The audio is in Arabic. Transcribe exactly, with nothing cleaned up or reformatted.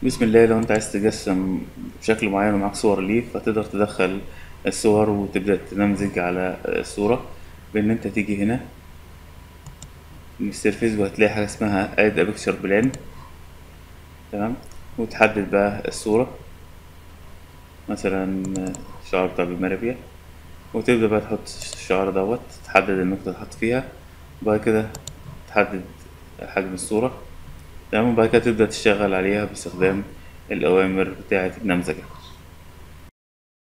بسم الله. لو انت عايز تجسم بشكل معين ومعاك صور ليه، فتقدر تدخل الصور وتبدأ تنمذج على الصورة بان انت تيجي هنا من السيرفيس وهتلاقي حاجة اسمها add a picture plan. تمام. وتحدد بقى الصورة، مثلا الشعر بتاع المارابيا، وتبدأ بقى تحط الشعر دوت، تحدد النقطة اللي تحط فيها، وبعد كده تحدد حجم الصورة. تمام. وبعد كده تبدأ تشتغل عليها باستخدام الأوامر بتاعة النمذجة.